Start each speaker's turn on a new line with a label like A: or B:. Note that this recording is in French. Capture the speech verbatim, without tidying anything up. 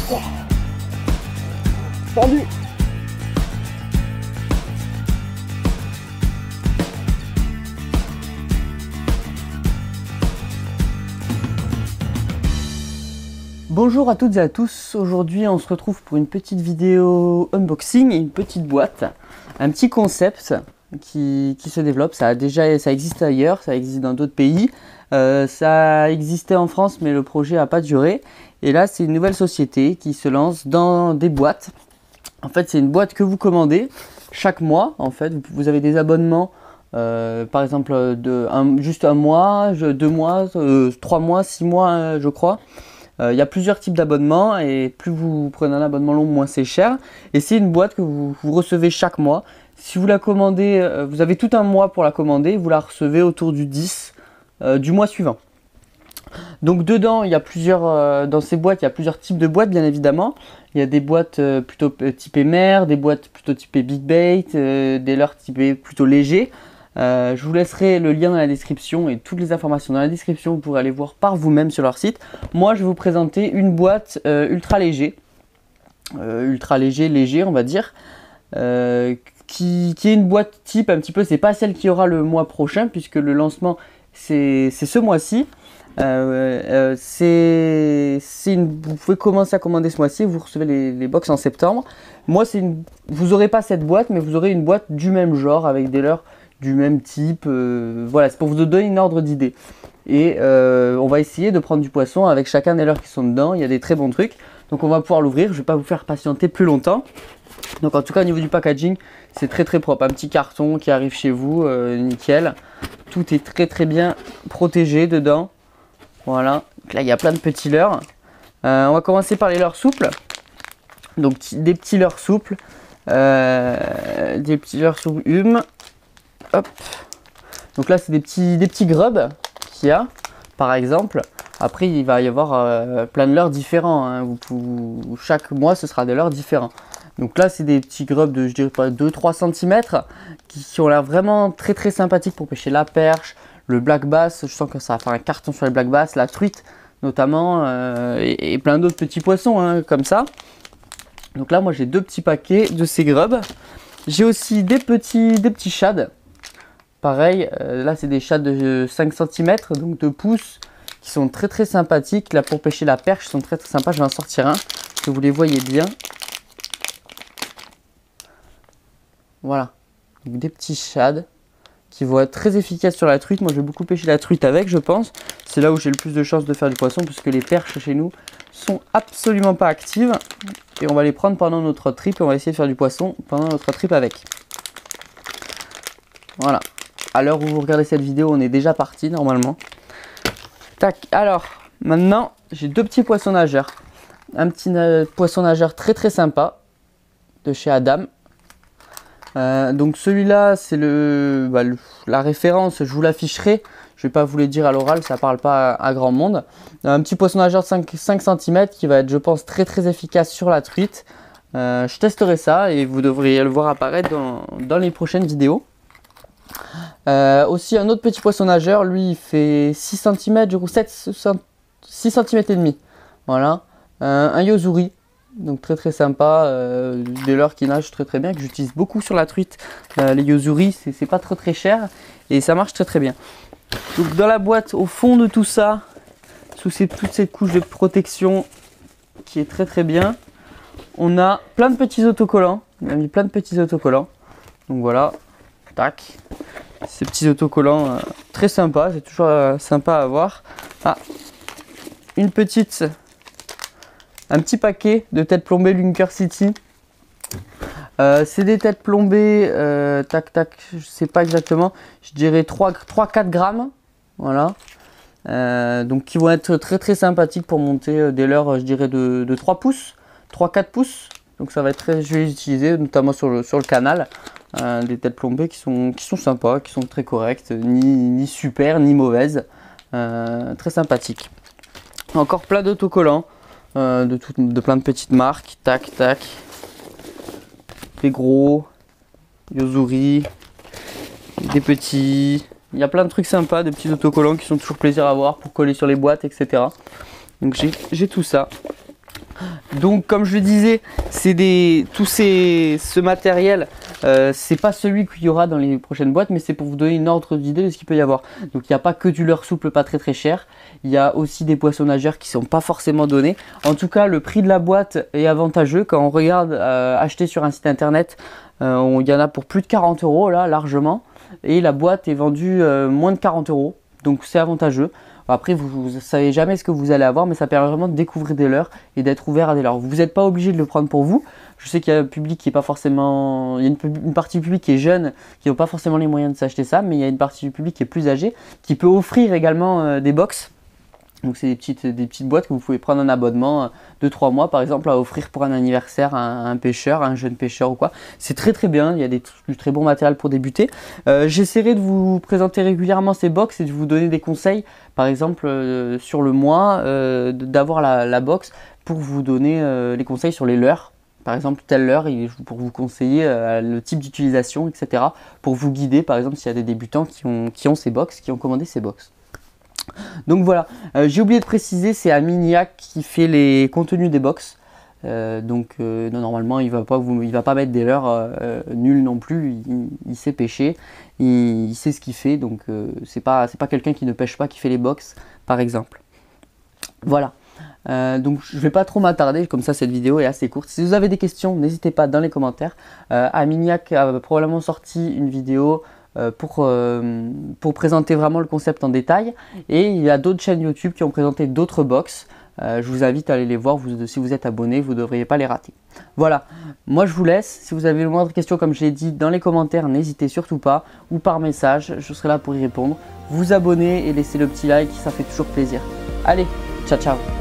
A: Tendu. Bonjour à toutes et à tous, aujourd'hui on se retrouve pour une petite vidéo unboxing et une petite boîte, un petit concept qui, qui se développe. Ça a déjà, ça existe ailleurs, ça existe dans d'autres pays, euh, ça existait en France mais le projet n'a pas duré. Et là c'est une nouvelle société qui se lance dans des boîtes. En fait c'est une boîte que vous commandez chaque mois. En fait vous avez des abonnements, euh, par exemple de un, juste un mois, deux mois, euh, trois mois, six mois euh, je crois. Il euh, y a plusieurs types d'abonnements et plus vous prenez un abonnement long, moins c'est cher. Et c'est une boîte que vous, vous recevez chaque mois. Si vous la commandez, euh, vous avez tout un mois pour la commander, vous la recevez autour du dix euh, du mois suivant. Donc dedans, il y a plusieurs, euh, dans ces boîtes, il y a plusieurs types de boîtes bien évidemment. Il y a des boîtes euh, plutôt typées mer, des boîtes plutôt typées big bait, euh, des leurres typées plutôt légers. Euh, je vous laisserai le lien dans la description et toutes les informations dans la description, vous pourrez aller voir par vous-même sur leur site. Moi je vais vous présenter une boîte euh, ultra léger, euh, ultra léger, léger on va dire, euh, qui, qui est une boîte type un petit peu, c'est pas celle qui aura le mois prochain puisque le lancement c'est ce mois-ci. Euh, euh, c'est une, vous pouvez commencer à commander ce mois-ci, vous recevez les, les box en septembre. Moi c'est une, vous n'aurez pas cette boîte mais vous aurez une boîte du même genre avec des leurres du même type, euh, voilà, c'est pour vous donner une ordre d'idée. Et euh, on va essayer de prendre du poisson avec chacun des leurres qui sont dedans, il y a des très bons trucs. Donc on va pouvoir l'ouvrir, je ne vais pas vous faire patienter plus longtemps. Donc en tout cas au niveau du packaging, c'est très très propre, un petit carton qui arrive chez vous, euh, nickel. Tout est très très bien protégé dedans, voilà. Donc là il y a plein de petits leurres. Euh, on va commencer par les leurres souples. Donc des petits leurres souples, euh, des petits leurres sous hume. Hop. Donc là c'est des petits, des petits grubs qu'il y a par exemple. Après il va y avoir euh, plein de leurres différents, hein. vous, vous, chaque mois ce sera des leurres différents. Donc là c'est des petits grubs de je dirais pas deux trois centimètres qui, qui ont l'air vraiment très très sympathiques pour pêcher la perche, le black bass. Je sens que ça va faire un carton sur les black bass, la truite notamment, euh, et, et plein d'autres petits poissons, hein, comme ça. Donc là moi j'ai deux petits paquets de ces grubs. J'ai aussi des petits, des petits shads. Pareil, euh, là c'est des shads de cinq centimètres, donc de pouces, qui sont très très sympathiques. Là pour pêcher la perche, ils sont très très sympas. Je vais en sortir un, que vous les voyez bien. Voilà, donc des petits shads qui vont être très efficaces sur la truite. Moi je vais beaucoup pêcher la truite avec, je pense. C'est là où j'ai le plus de chances de faire du poisson, puisque les perches chez nous sont absolument pas actives. Et on va les prendre pendant notre trip et on va essayer de faire du poisson pendant notre trip avec. Voilà. À l'heure où vous regardez cette vidéo, on est déjà parti normalement. Tac, alors maintenant j'ai deux petits poissons nageurs. Un petit na poisson nageur très très sympa de chez Adam. Euh, donc celui-là c'est le, bah, le, la référence, je vous l'afficherai. Je ne vais pas vous le dire à l'oral, ça ne parle pas à, à grand monde. Un petit poisson nageur de cinq centimètres qui va être je pense très très efficace sur la truite. Euh, je testerai ça et vous devriez le voir apparaître dans, dans les prochaines vidéos. Euh, aussi un autre petit poisson nageur, lui il fait six centimètres, du coup sept, six centimètres et demi. Voilà, euh, un yozuri, donc très très sympa, euh, des leurres qui nagent très très bien, que j'utilise beaucoup sur la truite. Euh, les yozuri c'est pas très très cher et ça marche très très bien. Donc dans la boîte, au fond de tout ça, sous ces, toute cette couche de protection qui est très très bien, on a plein de petits autocollants. On a mis plein de petits autocollants, donc voilà. Tac. Ces petits autocollants euh, très sympas, c'est toujours euh, sympa à avoir. Ah, une petite, un petit paquet de têtes plombées Lunker City. Euh, c'est des têtes plombées, euh, tac tac, je sais pas exactement, je dirais trois à quatre grammes. Voilà. Euh, donc qui vont être très très sympathiques pour monter euh, des leurres, je dirais de, de trois pouces, trois à quatre pouces. Donc ça va être très, je vais les utiliser notamment sur le, sur le canal. Euh, des têtes plombées qui sont, qui sont sympas, qui sont très correctes, ni, ni super, ni mauvaises, euh, très sympathiques. Encore plein d'autocollants, euh, de, tout, de plein de petites marques, tac tac, des gros, yozuri, des petits, il y a plein de trucs sympas, des petits autocollants qui sont toujours plaisir à voir pour coller sur les boîtes, et cetera. Donc j'ai tout ça. Donc comme je le disais, c'est des tout ces, ce matériel, euh, c'est pas celui qu'il y aura dans les prochaines boîtes, mais c'est pour vous donner une ordre d'idée de ce qu'il peut y avoir. Donc il n'y a pas que du leurre souple pas très très cher, il y a aussi des poissons nageurs qui sont pas forcément donnés. En tout cas, le prix de la boîte est avantageux. Quand on regarde euh, acheter sur un site internet, euh, il y en a pour plus de quarante euros là, largement. Et la boîte est vendue euh, moins de quarante euros, donc c'est avantageux. Après, vous ne savez jamais ce que vous allez avoir, mais ça permet vraiment de découvrir des leurres et d'être ouvert à des leurres. Vous n'êtes pas obligé de le prendre pour vous. Je sais qu'il y a un public qui est pas forcément, il y a une, une partie du public qui est jeune, qui n'a pas forcément les moyens de s'acheter ça, mais il y a une partie du public qui est plus âgée, qui peut offrir également euh, des box. Donc c'est des petites, des petites boîtes que vous pouvez prendre un abonnement de trois mois par exemple à offrir pour un anniversaire à un, à un pêcheur, à un jeune pêcheur ou quoi. C'est très très bien, il y a des, du très bon matériel pour débuter. Euh, J'essaierai de vous présenter régulièrement ces box et de vous donner des conseils, par exemple euh, sur le mois, euh, d'avoir la, la box pour vous donner euh, les conseils sur les leurres. Par exemple, telle leurre, pour vous conseiller euh, le type d'utilisation, et cetera. Pour vous guider, par exemple, s'il y a des débutants qui ont, qui ont ces box, qui ont commandé ces box. Donc voilà, euh, j'ai oublié de préciser, c'est Aminiac qui fait les contenus des box. Euh, donc euh, non, normalement il va pas vous, il va pas mettre des leurres euh, nuls non plus. Il, il sait pêcher, il, il sait ce qu'il fait. Donc euh, c'est pas c'est pas quelqu'un qui ne pêche pas qui fait les box, par exemple. Voilà. Euh, donc je vais pas trop m'attarder, comme ça cette vidéo est assez courte. Si vous avez des questions, n'hésitez pas dans les commentaires. Euh, Aminiac a probablement sorti une vidéo Pour, euh, pour présenter vraiment le concept en détail, et il y a d'autres chaînes YouTube qui ont présenté d'autres box. Euh, je vous invite à aller les voir. Vous, si vous êtes abonné, vous ne devriez pas les rater. Voilà, moi je vous laisse. Si vous avez le moindre question, comme je l'ai dit, dans les commentaires, n'hésitez surtout pas, ou par message, je serai là pour y répondre. Vous abonner et laisser le petit like, ça fait toujours plaisir. Allez, ciao ciao.